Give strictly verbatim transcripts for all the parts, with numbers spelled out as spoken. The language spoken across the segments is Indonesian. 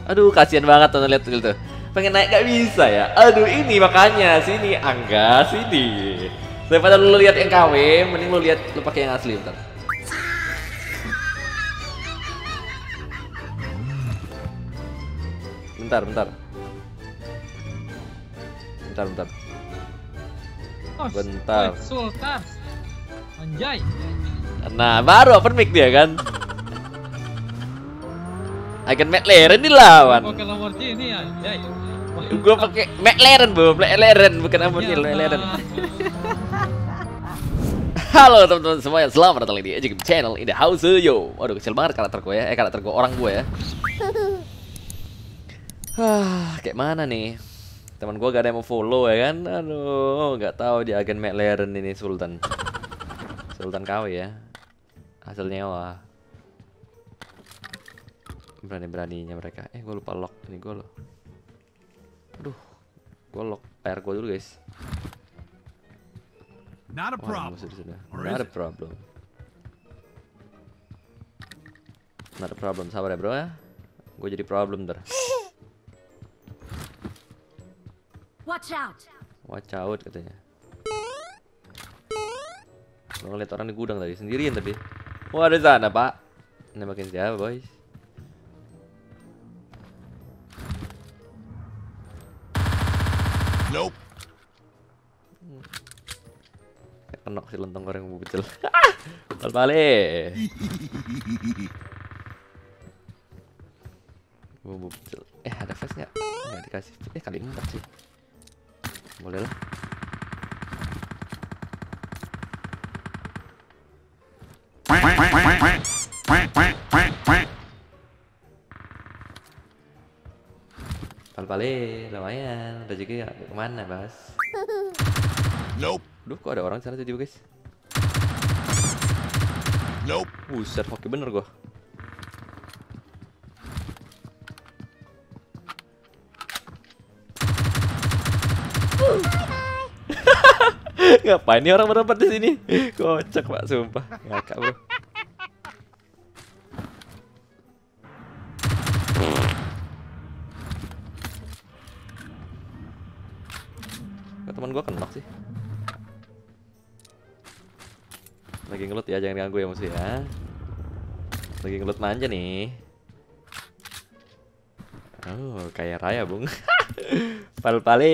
Aduh, kasihan banget tuh lihat tuh. Pengen naik gak bisa ya. Aduh, ini makanya sini Angga sini. Daripada lu lihat yang K W, mending lu lihat lu pakai yang asli bentar. Bentar, bentar. Bentar, bentar. Bentar. Sultan. Anjay. Nah, baru open mic dia kan. Agen McLaren dilawan. Pakai Lamborghini anjay. Gua pakai McLaren, Bu. McLaren bukan Lamborghini, McLaren. Halo teman-teman semuanya, selamat datang lagi di Ejim Channel in the house yo. Waduh, kecil banget karakter gue ya. Eh, karakter gue, orang gue ya. Hah, kayak mana nih? Teman gue gak ada yang mau follow ya kan? Aduh, nggak tahu dia agen McLaren ini Sultan. Sultan K W ya. Hasilnya wah. Berani-beraninya mereka. Eh, gue lupa lock ini gue loh. Aduh, gue lock layar gue dulu guys. Not a problem. Oh, sudah, sudah. Not a problem. Not a problem, sabar ya bro ya. Gue jadi problem ntar. Watch out. Watch out katanya. Gue ngeliat orang di gudang tadi, sendirian tadi. Wah, ada sana pak. Nembakin siapa boys? Nope. Kenok si lontong goreng bumbu pecel. Bal-bale. Bumbu pecel. Eh, ada flash nggak? Nggak dikasih. Eh, kali empat sih. Boleh lah. Bal-bale, lumayan. Rezeki nggak kemana, Bas? Nope. Duh, kok ada orang sana tadi guys? Nope. Buset, hoki bener gua. Ngapain nih orang berempat di sini? Kocak pak, sumpah. Ngakak bro. Kok teman gua kenok sih? Lagi ngelut ya, jangan ganggu ya musuh ya. Lagi ngelut manja nih. Oh, kayak raya bung. Pal-pali.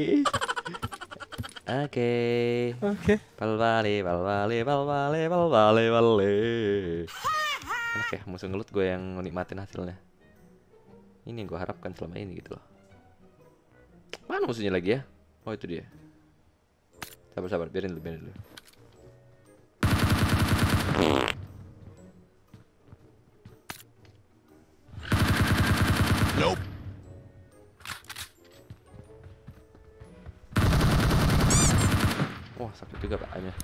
Oke. Oke. Pal-pali, pal-pali, pal-pali, pal-pali, pal-pali. Enak ya, musuh ngelut gue yang nikmatin hasilnya. Ini yang gue harapkan selama ini gitu loh. Mana musuhnya lagi ya? Oh itu dia. Sabar-sabar, biarin dulu, biarin dulu. Nope. Wah, sakit juga paknya.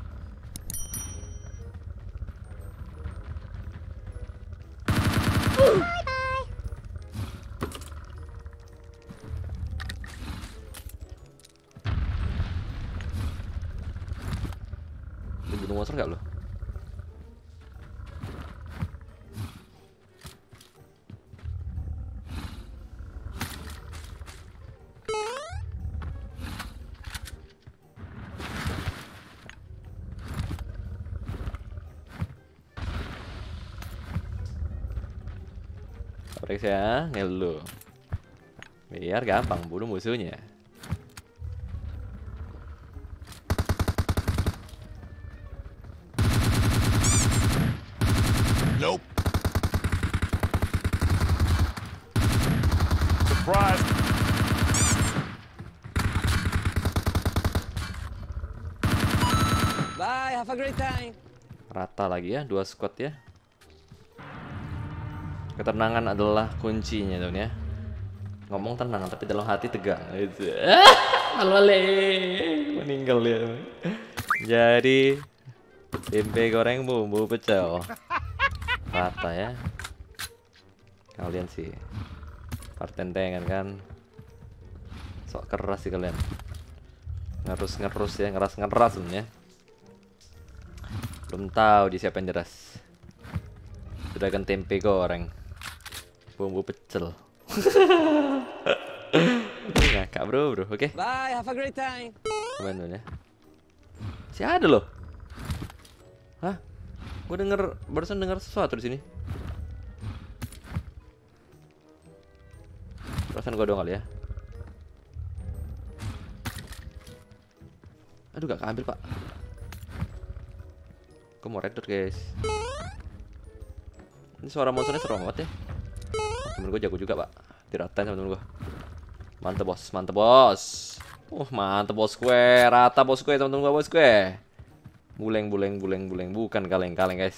Bunuh monster nggak lo? Periksa ya, ngeluh. Biar gampang bunuh musuhnya. Nope. Surprise. Bye, have a great time. Rata lagi ya, dua squad ya. Ketenangan adalah kuncinya tuh ya. Ngomong tenang tapi dalam hati tegang gitu. Malwale meninggal dia. Jadi tempe goreng bumbu pecel. Rata ya. Kalian sih partentengan kan. Sok keras sih kalian. Ngerus-ngerus ya, ngeras-ngeras sebenarnya. Belum tahu di siapa yang deras. Sudah kan tempe goreng. Bumbu pecel. Ngakak bro bro, oke. Bye, have a great time. Kemana ya? Si ada loh. Hah? Gue denger barusan dengar sesuatu di sini. Perasaan gue doang kali ya. Aduh gak keambil pak. Gue mau red dot guys. Ini suara monsternya seru banget ya. Temen gue jago juga pak. Diratain sama temen gue. Mantep bos, mantep bos. Uh mantep bos gue. Rata bos gue temen-temen gue bos gue. Buleng buleng buleng buleng. Bukan kaleng-kaleng guys.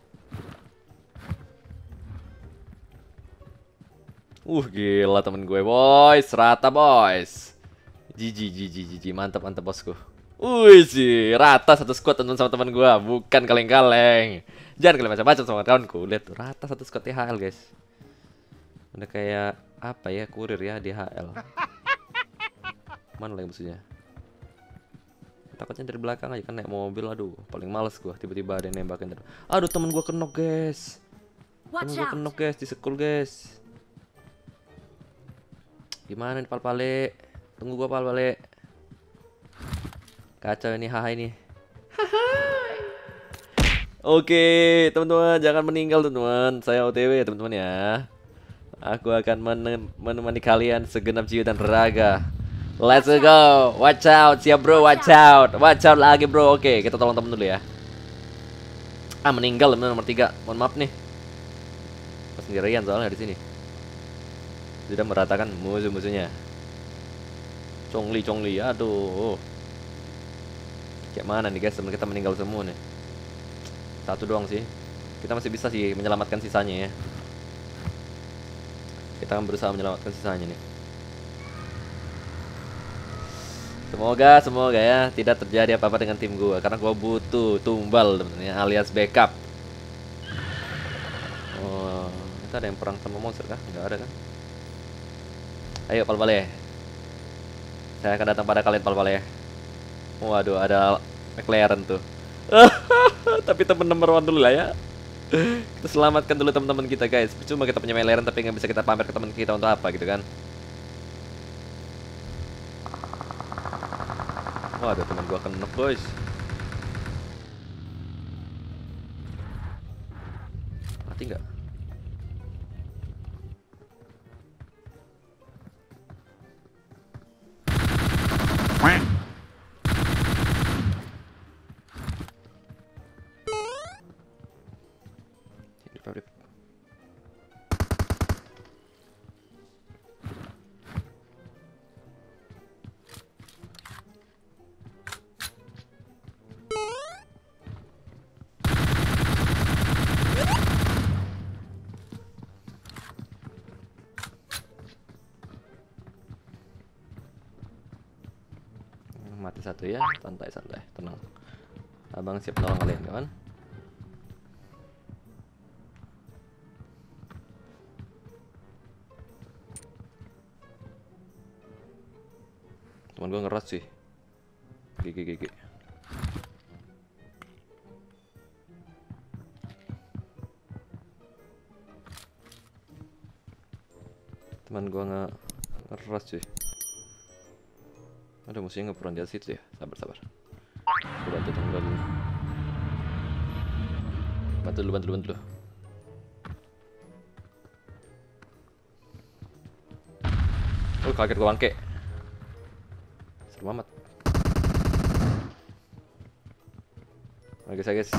Uh gila temen gue boys. Rata boys. Jiji jiji jiji. Mantap mantap bosku. Wih sih, rata satu squad teman sama teman gua, bukan kaleng-kaleng. Jangan kalian macam-macam sama kawanku. Lihat tuh, rata satu squad T H L, guys. Udah kayak apa ya, kurir ya di H L. Mana lagi musuhnya? Takutnya dari belakang aja kan naik mobil, aduh, paling males gua tiba-tiba ada yang nembakin. Aduh, temen gua kenok, guys. Temen gua kenok, guys, di sekul, guys. Gimana nih Pal-Pale? Tunggu gua Pal-Pale. Kacau ini, haha ini. Oke, teman-teman, jangan meninggal teman-teman. Saya O T W ya teman-teman ya. Aku akan menem menemani kalian segenap jiwa dan raga. Let's go. Watch out, siap bro, watch out. Watch out lagi bro. Oke, kita tolong temen dulu ya. Ah, meninggal teman nomor tiga. Mohon maaf nih. Pas sendirian soalnya di sini. Sudah meratakan musuh-musuhnya. Congli, congli, aduh. Kayak mana nih guys, teman kita meninggal semua nih. Satu doang sih. Kita masih bisa sih menyelamatkan sisanya ya. Kita akan berusaha menyelamatkan sisanya nih. Semoga, semoga ya tidak terjadi apa-apa dengan tim gua, karena gua butuh tumbal temen-temen ya, alias backup. Oh, kita ada yang perang sama monster kah? Nggak ada kan? Ayo Pal-Pale. Saya akan datang pada kalian Pal-Pale. Waduh, ada McLaren tuh. Tapi temen nomor one dulu lah ya. Kita selamatkan dulu teman-teman kita guys. Cuma kita punya McLaren tapi nggak bisa kita pamer ke teman kita untuk apa gitu kan. Waduh, teman gua kenok guys. Mati nggak? Mati satu ya, santai santai, tenang. Abang siap nolong kalian kawan. Teman gua ngeras sih. Gigi gigi. Teman gua nge ngeras sih. Ada musuhnya ngeperan di situ ya. Sabar sabar. Gue bantu temen gue dulu. Bantu dulu, bantu dulu, bantu dulu. Oh, kaget gue bangke. Serem amat. Oke guys, guys.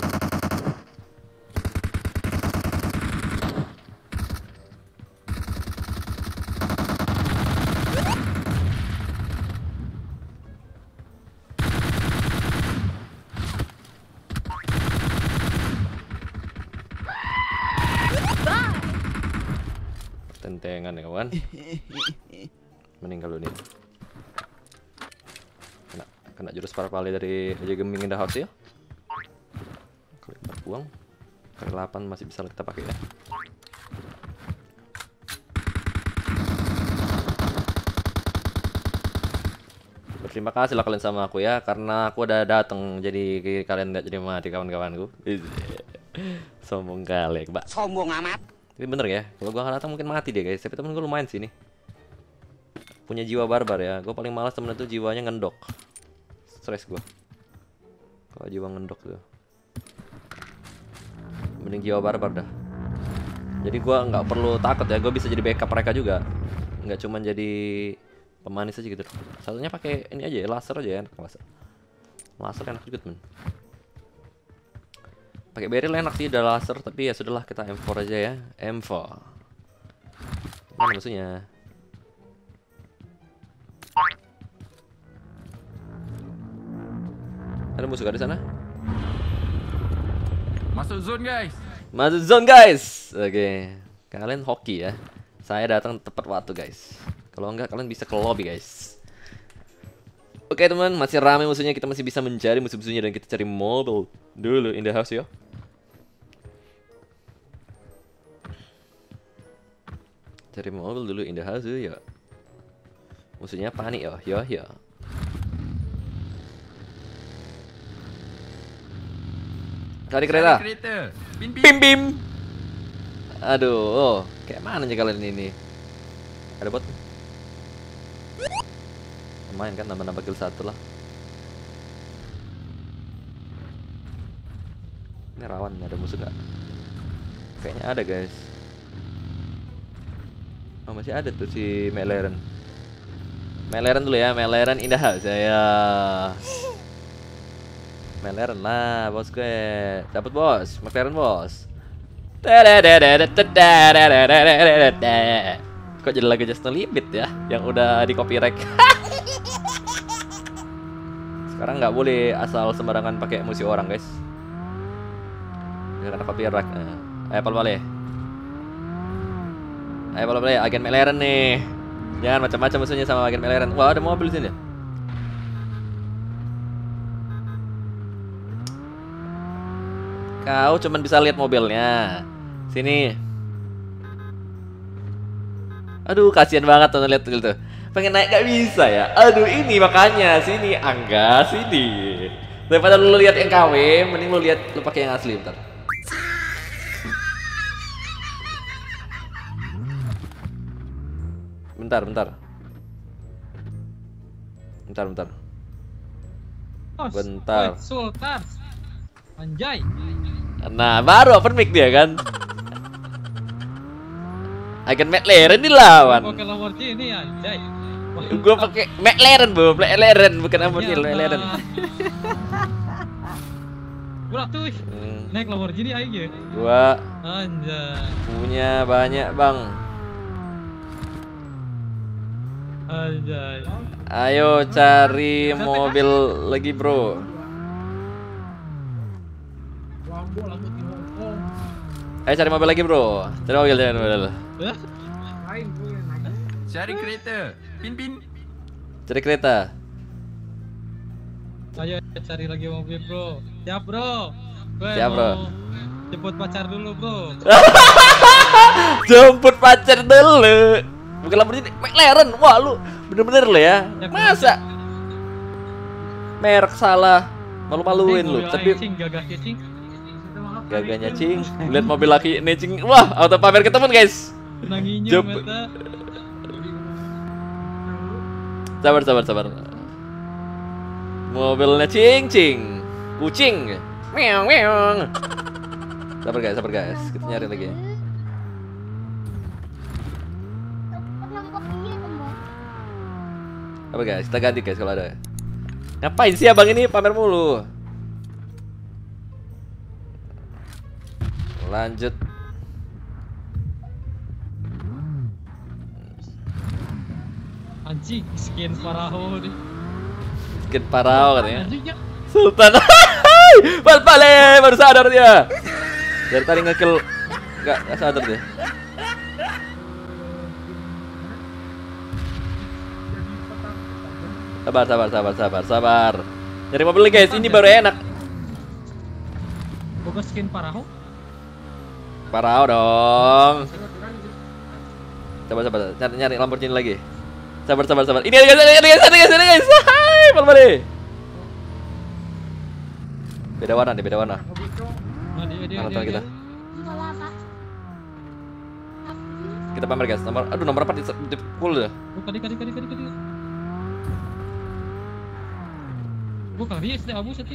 Tentengan ya kawan. Meninggal dulu nih. Kena, kena jurus Pal-Pale dari aja Gaming in the house ya. Kali empat buang. Kali delapan masih bisa kita pakai ya. Berterima kasih lah kalian sama aku ya, karena aku udah datang jadi kalian nggak jadi mati kawan-kawanku. Sombong kali, Mbak. Sombong amat. Tapi bener ya, kalau gua nggak datang mungkin mati dia guys. Tapi temen gua lumayan sih nih. Punya jiwa barbar ya. Gua paling malas temen itu jiwanya ngendok. Stres gua. Kalau jiwa ngendok tuh. Mending jiwa barbar dah. Jadi gua nggak perlu takut ya, gua bisa jadi backup mereka juga. Nggak cuma jadi pemanis aja gitu. Satunya pakai ini aja ya, laser aja ya, enak laser. Laser enak juga temen. Pakai barrel enak sih, udah laser, tapi ya sudahlah kita M four aja ya. M four. Mana musuhnya? Ada musuh gak di sana? Masuk zone guys. Masuk zone guys. Oke, kalian hoki ya. Saya datang tepat waktu guys. Kalau enggak kalian bisa ke lobby guys. Oke teman, masih ramai musuhnya, kita masih bisa mencari musuh-musuhnya dan kita cari mobil dulu in the house yo. Cari mobil dulu in the house yo. Musuhnya panik yo, yo yo. Cari kereta. Cari kereta. Pin pin. Bim bim. Aduh, oh, kayak mana aja kalian ini? Ada bot? Lumayan kan, nambah-nambah kill satu lah. Ini rawan, ada musuh nggak? Kayaknya ada guys. Oh masih ada tuh si McLaren. McLaren dulu ya, McLaren in the house saya. McLaren lah, bos gue. Dapat bos, McLaren bos. Kok jadi lagu Just No Limit ya, yang udah di copyright. Sekarang nggak boleh asal sembarangan pakai musik orang guys. Ya karena copyright. Ayo pal balik. Ayo pal balik, agen McLaren nih. Jangan macam-macam musuhnya sama agen McLaren. Wah ada mobil sini. Kau cuman bisa lihat mobilnya. Sini. Aduh, kasihan banget tuh lihat tuh. Pengen naik gak bisa ya. Aduh, ini makanya sini Angga, sini. Daripada lu lihat yang K W, mending lu lihat lu pakai yang asli bentar. Bentar, bentar. Bentar, bentar. Bentar. Sultan. Anjay. Nah, baru open mic dia kan. Agen McLaren dilawan. Pakai Lamborghini anjay. Gua pakai McLaren, Bu. McLaren bukan Lamborghini, McLaren. Gua tuh Hmm, naik Lamborghini aja. Gua Anjay. punya banyak, Bang. Anjay. Ayo cari mobil lagi, Bro. Ayo cari mobil lagi, Bro. Cari mobil, cari mobil. Cari kereta. Pin pin. Cari kereta. Ayo cari lagi mobil, Bro. Siap, Bro. Gue Siap, Bro. mau jemput pacar dulu, Bro. Jemput pacar dulu. Bukan Lamborghini, McLaren. Wah, lu bener-bener lo ya. Masa merek salah, malu-maluin lu. Tapi cing gagah cing. gaganya cing, lihat mobil laki ini cing. Wah, auto pamer ke temen guys. Nanginya Jep. mata. Sabar, sabar, sabar. Mobilnya cing cing, kucing. Meong meong. Sabar guys, sabar guys. Kita nyari lagi. Sabar guys, kita ganti guys kalau ada. Ngapain sih abang ini pamer mulu? Lanjut. Anjing, skin Paraho nih. Skin Paraho katanya. Anjingnya. Sultan. Bal balik, baru sadar dia. Dari tadi ngekill enggak sadar dia. Sabar, sabar, sabar, sabar, sabar. Nyari mobil lagi guys, ini baru enak. Boga skin Paraho. Parau dong. Coba, coba, nyari, nyari Lamborghini lagi. Sabar, sabar, sabar. Ini guys, ini guys, ini guys, ini guys. Hai, bal balik. Beda warna nih, beda warna. Nah, dia dia Mana dia. teman kita? dia. Kita pamer guys. Nomor, aduh nomor empat di, di full dah. Oh, kadi kadi kadi kadi kadi. Bukan dia sudah abu satu.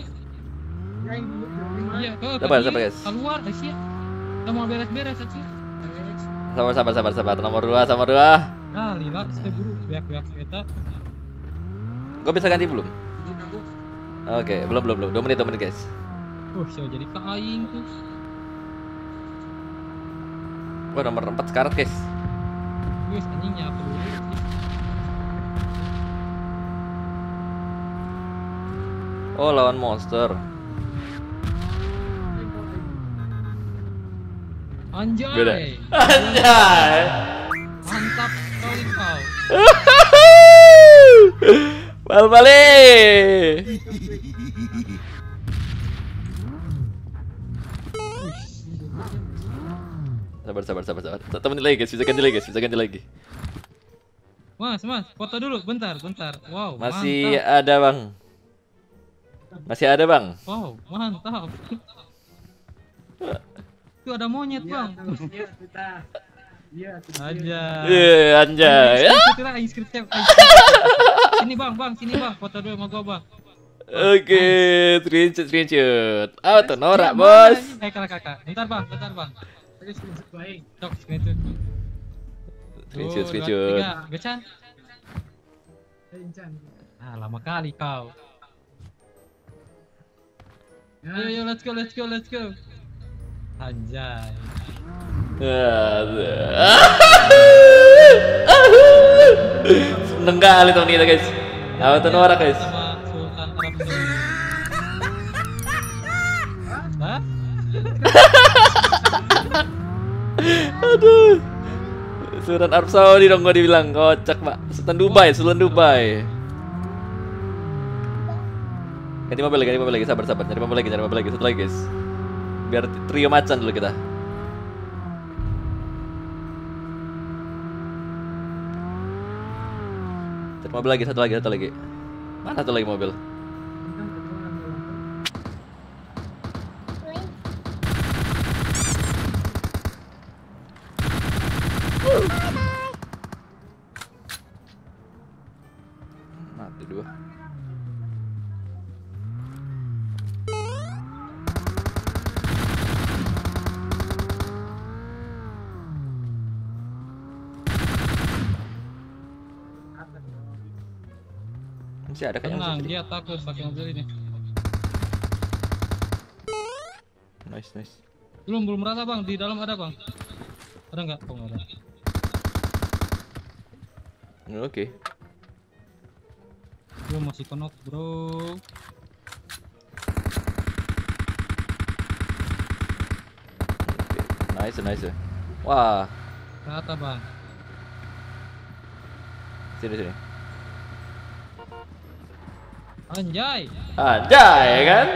Iya, oh, Sabar, tadi sabar, guys. Keluar, Asia. Udah mau beres-beres aja. Sabar sabar sabar sabar. Nomor dua nomor dua. Nah, lila sudah buru biak-biak kita. Gue bisa ganti belum? Oke, belum belum belum. Dua menit dua menit guys. Oh, saya jadi kain tuh. Wah nomor empat sekarat guys. Guys, anjingnya apa dulu? Oh lawan monster. Anjay. Beda. Anjay. Mantap sekali kau. Bal balik. Sabar sabar sabar sabar. Satu menit lagi guys, bisa ganti lagi guys, bisa ganti lagi. Mas, mas, foto dulu, bentar, bentar. Wow, Masih mantap. ada bang. Masih ada bang. Wow, mantap. Itu ada monyet bang. Aja. Iya anjay. Sini bang, bang, sini bang, foto dulu sama gua bang. Oke, screenshot screenshot. Auto norak Ya, bos. mana? Eh kakak kakak, bentar bang, bentar bang. Cok, screenshot. Screenshot Dua, screenshot. tiga, Gecan. Ah, lama kali kau. Ayo, ayo, let's go, let's go, let's go. Anjay. Seneng kali teman kita guys. Auto norak guys. Sama Sultan Arab Saudi. Hah? Aduh. Sultan Arab Saudi dong gua dibilang kocak pak. Sultan Dubai, Sultan Dubai. Ganti mobil lagi, ganti mobil lagi, sabar sabar. Cari mobil lagi, cari mobil lagi, satu lagi guys. Biar trio macan dulu kita. Cari mobil lagi, satu lagi, satu lagi. Mana satu lagi mobil? Mati dua. Masih ada kayaknya Tenang, masih dia takut pakai mobil ini. Nice nice. Belum, belum merata bang, di dalam ada bang. Ada nggak? Oh nggak ada. Oke. Belum, masih kenok bro. Nice nice. Wah, Rata bang. sini sini. Anjay. Anjay kan?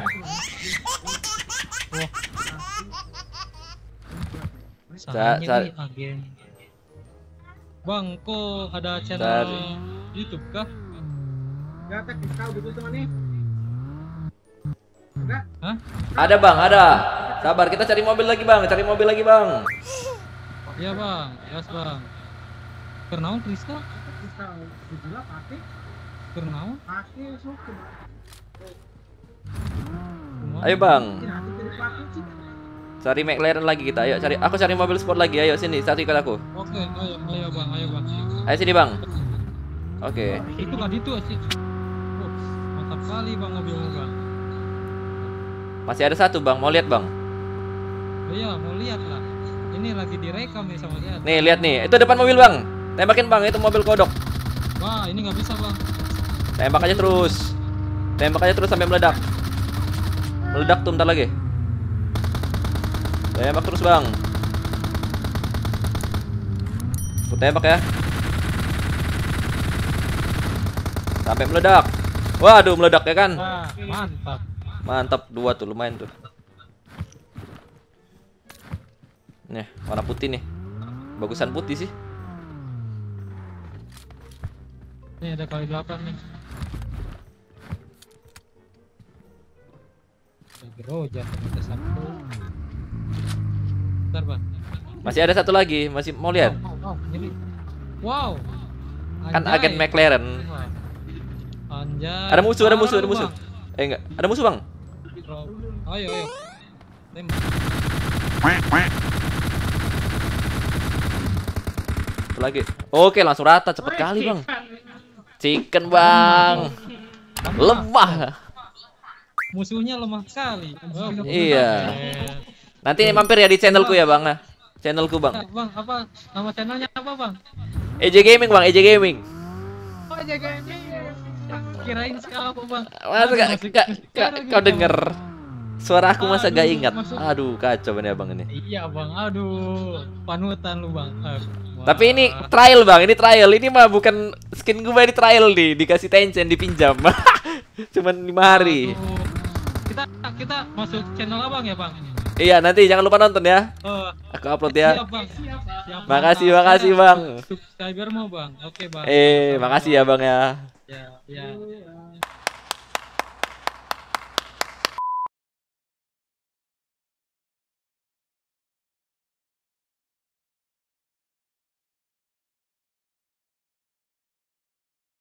Sa- sa- Sayangnya nih agen. Bang, kok ada channel Cari. YouTube kah? Hah? Ada bang, ada. Sabar, kita cari mobil lagi bang, cari mobil lagi bang. Iya bang, yes bang. Kernaun Krista? Kernaun? Ayo bang. Cari McLaren lagi kita, ayo cari. Aku cari mobil sport lagi, ayo sini, satu ikut aku. Oke, ayo, ayo bang, ayo bang. Ayo sini bang. Oke. Itu kan itu sih. Oh, mantap kali bang mobilnya bang. Masih ada satu bang, mau lihat bang. Oh iya, mau lihat lah. Ini lagi direkam nih sama lihat. Nih lihat nih, itu depan mobil bang. Tembakin bang, itu mobil kodok. Wah, ini nggak bisa bang. Tembak aja terus. Tembak aja terus sampai meledak. Meledak tuh bentar lagi. Tembak terus bang. Aku tembak ya. Sampai meledak. Waduh meledak ya kan. Wah, mantap. Mantap, dua tuh lumayan tuh. Nih warna putih nih. Bagusan putih sih. Nih ada kali delapan nih. Groja ternyata satu. Bentar bang. Masih ada satu lagi, masih mau lihat? Oh, oh, oh, ini. Wow. Kan Anjay. agen McLaren. Anjay. Ada musuh, ada musuh, ada Parah lu, musuh. Bang. Eh enggak, ada musuh, Bang. Ayo, ayo. Tembak. Satu lagi. Oke, langsung rata, cepet kali, Bang. Chicken, Bang. Lemah. Musuhnya lemah sekali. Oh, Iya. eh. Nanti mampir ya di channelku ya, Bang. Channelku, Ya, Bang. Bang, apa nama channelnya apa, Bang? E J Gaming, Bang, E J Gaming. Oh, jaga ini. Kirain siapa, Bang? Masa gak, Masuk- gak, masuk gak, sekarang kau gitu, denger suara aku masa gak Aduh, ingat? masuk. Aduh, kacau ini abang ini. Bang. Iya, Bang. Aduh, panutan lu, Bang. Aduh, wah. Tapi ini trial, Bang, ini trial. Ini mah bukan skin gue, ini trial nih, dikasih Tencent dipinjam. Cuman lima hari. Aduh. Kita kita masuk channel Abang ya, Bang? Iya, nanti jangan lupa nonton ya. Oh, Aku upload ya. siap, Bang. Siap, Bang. Makasih, Ada makasih, Bang. subscribermu, Bang. Oke, Bang. Eh, makasih ya, Bang ya. Ya, ya.